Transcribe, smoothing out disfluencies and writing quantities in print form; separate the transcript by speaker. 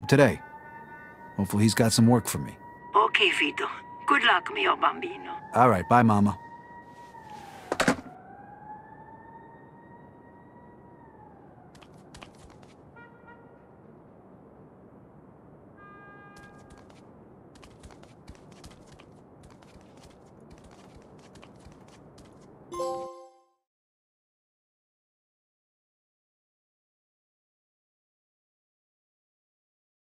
Speaker 1: today. Hopefully he's got some work for me.
Speaker 2: Okay, Vito. Good luck, mio bambino.
Speaker 1: All right, bye, Mama.